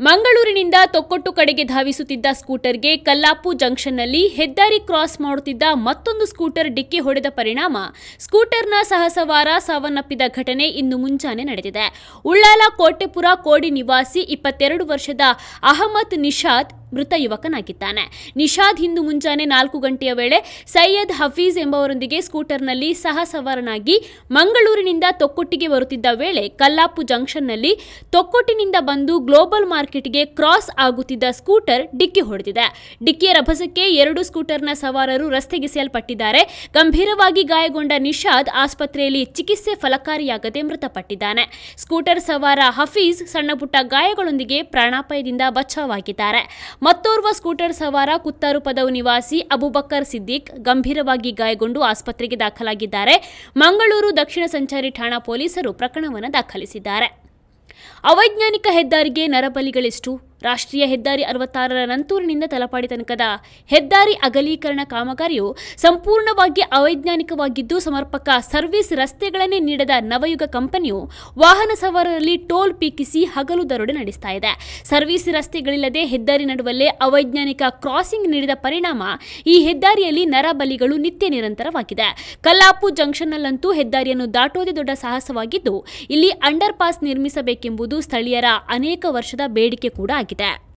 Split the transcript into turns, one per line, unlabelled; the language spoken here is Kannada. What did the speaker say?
ಮಂಗಳೂರಿನಿಂದ ತೊಕ್ಕೊಟ್ಟು ಕಡೆಗೆ ಧಾವಿಸುತ್ತಿದ್ದ ಸ್ಕೂಟರ್ಗೆ ಕಲ್ಲಾಪು ಜಂಕ್ಷನ್ನಲ್ಲಿ ಹೆದ್ದಾರಿ ಕ್ರಾಸ್ ಮಾಡುತ್ತಿದ್ದ ಮತ್ತೊಂದು ಸ್ಕೂಟರ್ ಡಿಕ್ಕಿ ಹೊಡೆದ ಪರಿಣಾಮ ಸ್ಕೂಟರ್ನ ಸಹಸವಾರ ಸಾವನ್ನಪ್ಪಿದ ಘಟನೆ ಇಂದು ಮುಂಜಾನೆ ನಡೆದಿದೆ. ಉಳ್ಳಾಲ ಕೋಟೆಪುರ ಕೋಡಿ ನಿವಾಸಿ 22 ವರ್ಷದ ಅಹಮದ್ ನಿಷಾದ್ ಮೃತ ಯುವಕನಾಗಿದ್ದಾನೆ. ನಿಷಾದ್ ಇಂದು ಮುಂಜಾನೆ 4 ಗಂಟೆಯ ವೇಳೆ ಸೈಯದ್ ಹಫೀಜ್ ಎಂಬವರೊಂದಿಗೆ ಸ್ಕೂಟರ್ನಲ್ಲಿ ಸಹಸವಾರನಾಗಿ ಮಂಗಳೂರಿನಿಂದ ತೊಕ್ಕೊಟ್ಟಿಗೆ ಬರುತ್ತಿದ್ದ ವೇಳೆ ಕಲ್ಲಾಪು ಜಂಕ್ಷನ್ನಲ್ಲಿ ತೊಕ್ಕೊಟ್ಟಿನಿಂದ ಬಂದು ಗ್ಲೋಬಲ್ ಮಾರ್ಕೆಟ್ಗೆ ಕ್ರಾಸ್ ಆಗುತ್ತಿದ್ದ ಸ್ಕೂಟರ್ ಡಿಕ್ಕಿ ಹೊಡೆದಿದೆ. ಡಿಕ್ಕಿಯ ರಭಸಕ್ಕೆ 2 ಸ್ಕೂಟರ್ನ ಸವಾರರು ರಸ್ತೆಗೆಸೆಯಲ್ಪಟ್ಟಿದ್ದಾರೆ. ಗಂಭೀರವಾಗಿ ಗಾಯಗೊಂಡ ನಿಷಾದ್ ಆಸ್ಪತ್ರೆಯಲ್ಲಿ ಚಿಕಿತ್ಸೆ ಫಲಕಾರಿಯಾಗದೆ ಮೃತಪಟ್ಟಿದ್ದಾನೆ. ಸ್ಕೂಟರ್ ಸವಾರ ಹಫೀಜ್ ಸಣ್ಣಪುಟ್ಟ ಗಾಯಗಳೊಂದಿಗೆ ಪ್ರಾಣಾಪಾಯದಿಂದ ಬಚಾವಾಗಿದ್ದಾರೆ. ಮತ್ತೋರ್ವ ಸ್ಕೂಟರ್ ಸವಾರ ಕುತ್ತಾರು ಪದವು ನಿವಾಸಿ ಅಬುಬಕರ್ ಸಿದ್ದಿಕ್ ಗಂಭೀರವಾಗಿ ಗಾಯಗೊಂಡು ಆಸ್ಪತ್ರೆಗೆ ದಾಖಲಾಗಿದ್ದಾರೆ. ಮಂಗಳೂರು ದಕ್ಷಿಣ ಸಂಚಾರಿ ಠಾಣಾ ಪೊಲೀಸರು ಪ್ರಕರಣವನ್ನು ದಾಖಲಿಸಿದ್ದಾರೆ. ಅವೈಜ್ಞಾನಿಕ ಹೆದ್ದಾರಿಗೆ ನರಬಲಿಗಳೆಷ್ಟು? ರಾಷ್ಟ್ರೀಯ ಹೆದ್ದಾರಿ 66ರ ನಂತೂರಿನಿಂದ ತಲಪಾಡಿ ತನಕದ ಹೆದ್ದಾರಿ ಅಗಲೀಕರಣ ಕಾಮಗಾರಿಯು ಸಂಪೂರ್ಣವಾಗಿ ಅವೈಜ್ಞಾನಿಕವಾಗಿದ್ದು, ಸಮರ್ಪಕ ಸರ್ವಿಸ್ ರಸ್ತೆಗಳನ್ನೇ ನೀಡದ ನವಯುಗ ಕಂಪನಿಯು ವಾಹನ ಸವಾರರಲ್ಲಿ ಟೋಲ್ ಪೀಕಿಸಿ ಹಗಲು ದರೋಡೆ ನಡೆಸ್ತಾ ಇದೆ. ಸರ್ವಿಸ್ ರಸ್ತೆಗಳಿಲ್ಲದೆ ಹೆದ್ದಾರಿ ನಡುವಲ್ಲೇ ಅವೈಜ್ಞಾನಿಕ ಕ್ರಾಸಿಂಗ್ ನೀಡಿದ ಪರಿಣಾಮ ಈ ಹೆದ್ದಾರಿಯಲ್ಲಿ ನರಬಲಿಗಳು ನಿತ್ಯ ನಿರಂತರವಾಗಿದೆ. ಕಲ್ಲಾಪು ಜಂಕ್ಷನ್ನಲ್ಲಂತೂ ಹೆದ್ದಾರಿಯನ್ನು ದಾಟುವುದೇ ದೊಡ್ಡ ಸಾಹಸವಾಗಿದ್ದು, ಇಲ್ಲಿ ಅಂಡರ್ ಪಾಸ್ ನಿರ್ಮಿಸಬೇಕೆಂಬುದು ಸ್ಥಳೀಯರ ಅನೇಕ ವರ್ಷದ ಬೇಡಿಕೆ ಕೂಡ ಆಗಿದೆ.